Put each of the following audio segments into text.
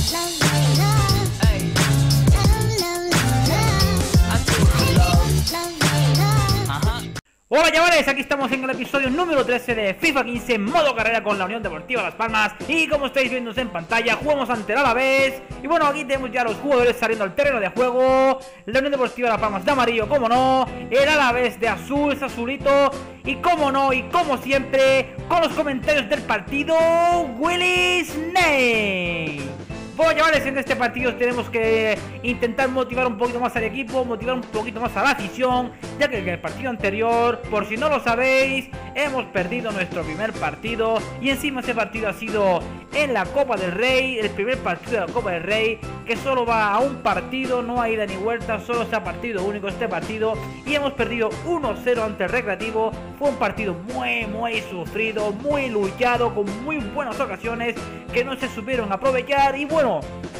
Hola chavales, aquí estamos en el episodio número 13 de FIFA 15 modo carrera con la Unión Deportiva Las Palmas. Y como estáis viendo en pantalla, jugamos ante el Alavés. Y bueno, aquí tenemos ya a los jugadores saliendo al terreno de juego. La Unión Deportiva Las Palmas de amarillo, como no. El Alavés de azul, es azulito. Y como no, y como siempre, con los comentarios del partido, Willy Snake. Bueno chavales, en este partido tenemos que intentar motivar un poquito más al equipo, motivar un poquito más a la afición, ya que en el partido anterior, por si no lo sabéis, hemos perdido nuestro primer partido y encima ese partido ha sido en la Copa del Rey, el primer partido de la Copa del Rey, que solo va a un partido, no hay ida ni vuelta, solo se ha partido único este partido y hemos perdido 1-0 ante el Recreativo. Fue un partido muy sufrido, muy luchado, con muy buenas ocasiones que no se supieron aprovechar y bueno,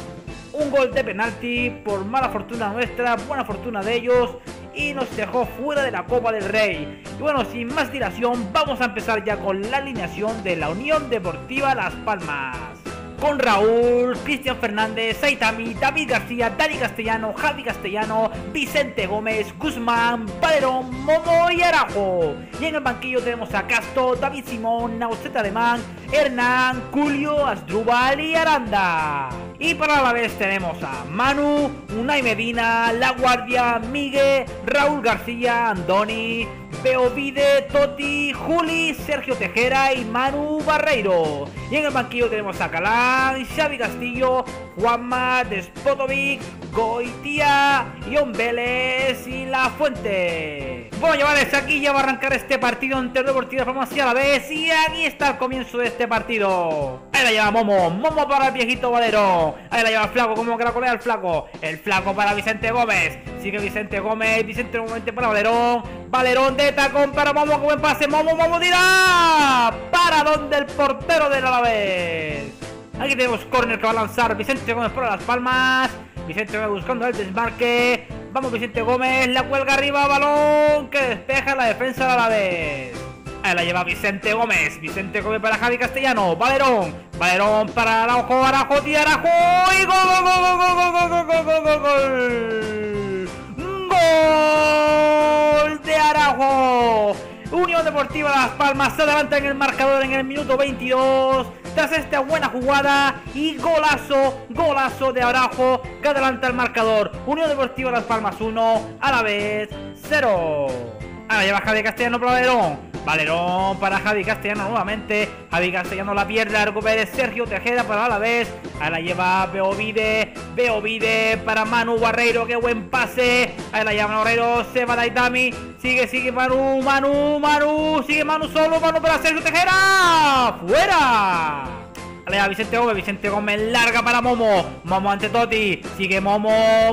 un gol de penalti por mala fortuna nuestra, buena fortuna de ellos y nos dejó fuera de la Copa del Rey. Y bueno, sin más dilación, vamos a empezar ya con la alineación de la Unión Deportiva Las Palmas. Con Raúl, Cristian Fernández, Aitami, David García, Dani Castellano, Javi Castellano, Vicente Gómez, Guzmán, Valerón, Momo y Arajo. Y en el banquillo tenemos a Castro, David Simón, Nauset Alemán, Hernán, Julio, Asdrúbal y Aranda. Y para la vez tenemos a Manu, Unai Medina, La Guardia, Miguel, Raúl García, Andoni, Beovide, Totti, Juli, Sergio Tejera y Manu Barreiro. Y en el banquillo tenemos a Calán, Xavi Castillo, Juanma, Despotovic, Goitia, Ion Vélez y La Fuente. Bueno chavales, aquí ya va a arrancar este partido entre Deportiva Palmas y Alavés. Y aquí está el comienzo de este partido. Ahí la lleva Momo, Momo para el viejito Valero. Ahí la lleva el Flaco, como que la colea el Flaco para Vicente Gómez. Sigue Vicente Gómez, Vicente nuevamente para Valerón. Valerón de tacón para Momo, como buen pase, Momo tira. Para donde el portero del Alavés. Aquí tenemos córner que va a lanzar Vicente Gómez para Las Palmas. Vicente Gómez buscando el desmarque. Vamos Vicente Gómez, la cuelga arriba, balón que despeja la defensa de Alavés. Ahí la lleva Vicente Gómez para Javi Castellano, Valerón para Arajo, tira Arajo y gol de Arajo. Unión Deportiva Las Palmas se adelanta en el marcador en el minuto 22 tras esta buena jugada y golazo de Arajo que adelanta el marcador. Unión Deportiva Las Palmas 1, Alavés 0. Ahora lleva Javi Castellano para Valerón para Javi Castellano nuevamente. Javi Castellano la pierde, la recupera Sergio Tejera para Alavés. Ahí la lleva Beovide para Manu Barreiro, qué buen pase. Ahí la lleva Barreiro, se va Daitami. Sigue Manu, sigue Manu solo, Manu para Sergio Tejera. ¡Fuera! Allá Vicente Gómez larga para Momo ante Totti, sigue Momo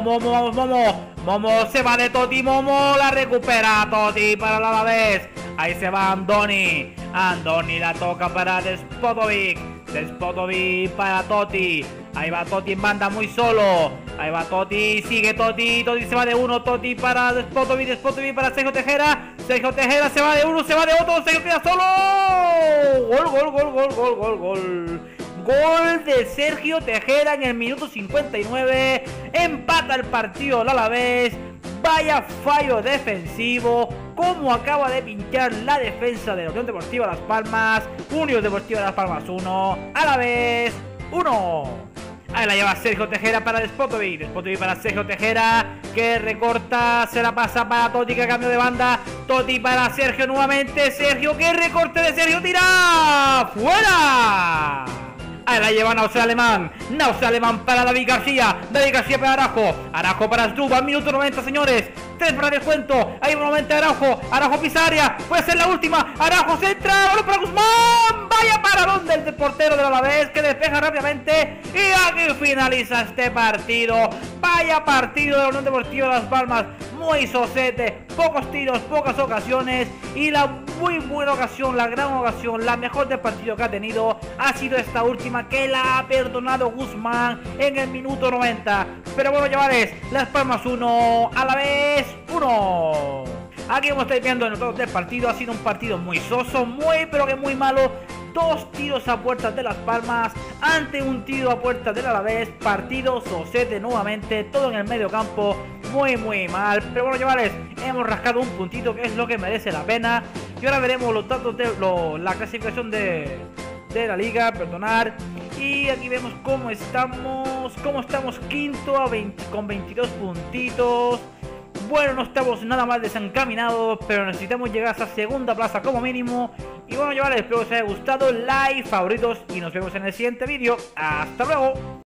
se va de Totti, Momo la recupera Totti para la Alavés. Ahí se va Andoni la toca para Despotovic para Totti. Ahí va Totti en banda muy solo. Ahí va Totti, sigue Totti se va de uno, Totti para Despotovic para Sergio Tejera se va de uno, se va de otro, Sergio queda solo. Gol de Sergio Tejera en el minuto 59. Empata el partido el Alavés. Vaya fallo defensivo. Como acaba de pinchar la defensa de la Unión Deportiva Las Palmas. Unión Deportiva Las Palmas 1, Alavés 1. Ahí la lleva Sergio Tejera para Despotovic para Sergio Tejera, que recorta, se la pasa para Totti, que cambio de banda. Totti para Sergio nuevamente, Sergio, que recorte de Sergio, tira fuera. Ahí la lleva Nauset Alemán para David García para Arajo para Asdrúbal, minuto 90 señores, 3 para descuento. Ahí nuevamente Arajo pisa área, puede ser la última. Arajo centra, balón para Guzmán, vaya para donde el portero del Alavés, que despeja rápidamente y aquí finaliza este partido. Vaya partido de la Unión Deportiva Las Palmas, muy sosete, pocos tiros, pocas ocasiones y la muy buena ocasión, la gran ocasión, la mejor del partido que ha tenido ha sido esta última, que la ha perdonado Guzmán en el minuto 90. Pero bueno chavales, Las Palmas 1, Alavés 1. Aquí como estáis viendo en el todo del partido, ha sido un partido muy soso, muy pero que muy malo. 2 tiros a puerta de Las Palmas ante un tiro a puerta del Alavés. Partido sosete nuevamente, todo en el medio campo, muy mal. Pero bueno, chavales, hemos rascado un puntito, que es lo que merece la pena. Y ahora veremos los datos de la clasificación de la liga, perdonar. Y aquí vemos cómo estamos quinto con 22 puntitos. Bueno, no estamos nada más desencaminados, pero necesitamos llegar a esa segunda plaza como mínimo. Y bueno, chavales, espero que os haya gustado, like, favoritos y nos vemos en el siguiente vídeo. ¡Hasta luego!